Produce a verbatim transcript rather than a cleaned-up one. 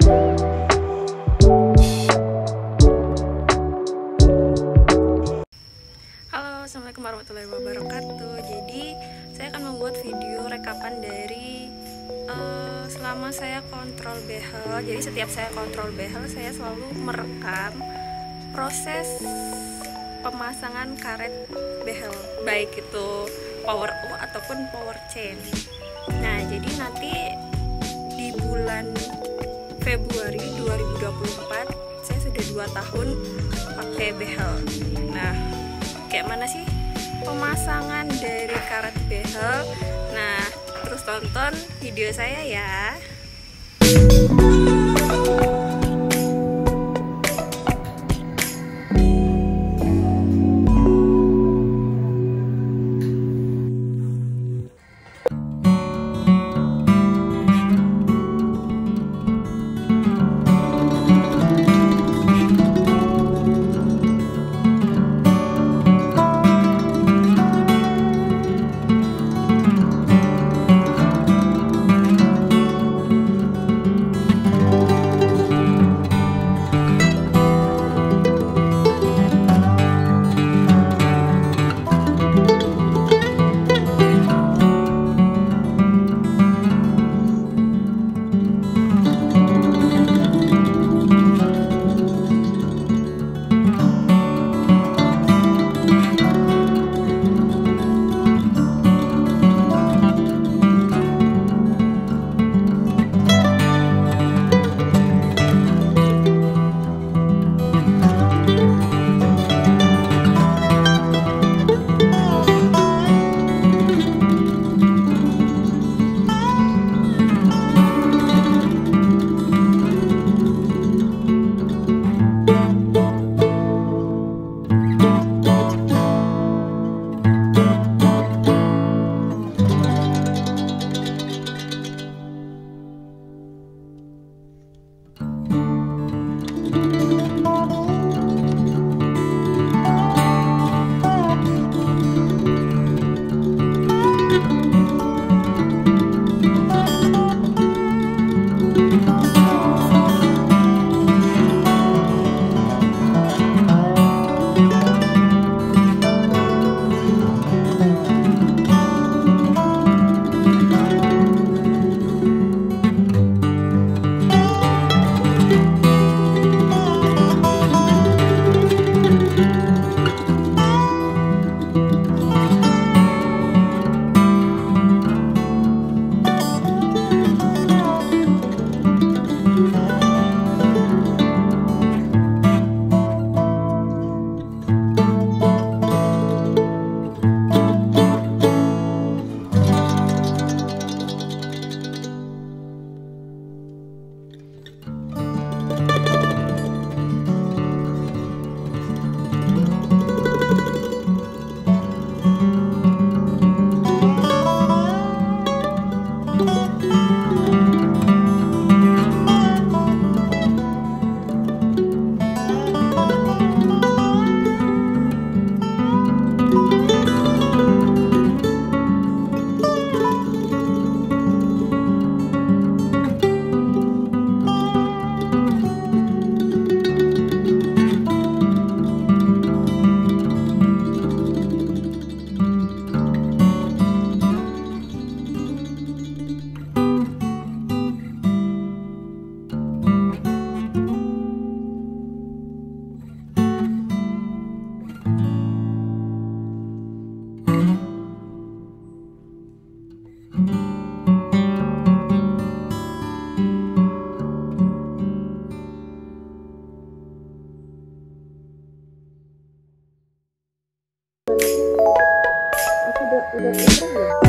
Halo, assalamualaikum warahmatullahi wabarakatuh. Jadi saya akan membuat video rekapan dari uh, selama saya kontrol behel. Jadi setiap saya kontrol behel, saya selalu merekam proses pemasangan karet behel, baik itu power O ataupun power chain. Nah, jadi nanti di bulan Februari dua ribu dua puluh empat saya sudah dua tahun pakai behel. Nah, kayak mana sih pemasangan dari karet behel? Nah, terus tonton video saya ya. Udah udah